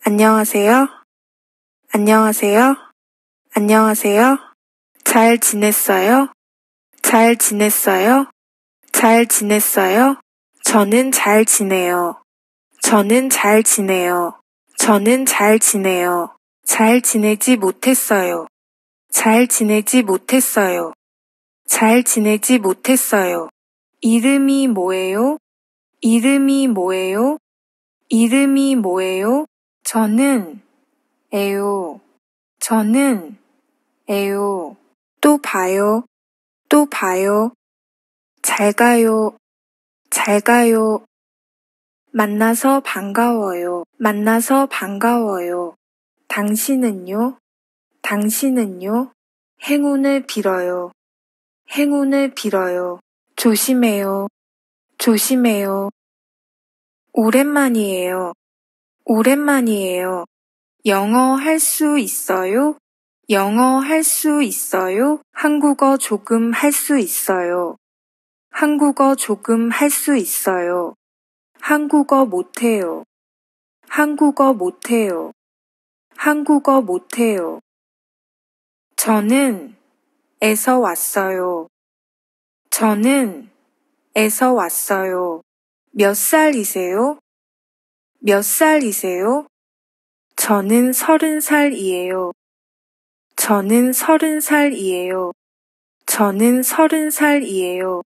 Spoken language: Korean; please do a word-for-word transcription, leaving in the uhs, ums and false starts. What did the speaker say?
안녕하세요. 안녕하세요. 안녕하세요. 잘 지냈어요? 잘 지냈어요? 잘 지냈어요? 저는 잘 지내요. 저는 잘 지내요. 저는 잘 지내요. 잘 지내지 못했어요. 잘 지내지 못했어요. 잘 지내지 못했어요. 이름이 뭐예요? 이름이 뭐예요? 이름이 뭐예요? 저는 에요. 저는 에요. 또 봐요. 또 봐요. 잘 가요. 잘 가요. 만나서 반가워요. 만나서 반가워요. 당신은요? 당신은요? 행운을 빌어요. 행운을 빌어요. 조심해요. 조심해요. 오랜만이에요. 오랜만이에요. 영어 할 수 있어요? 영어 할 수 있어요? 한국어 조금 할 수 있어요. 한국어 조금 할 수 있어요. 한국어 못해요. 한국어 못해요. 한국어 못해요. 저는 에서 왔어요. 저는 에서 왔어요. 몇 살이세요? 몇 살이세요? 저는 서른 살이에요. 저는 서른 살이에요. 저는 서른 살이에요.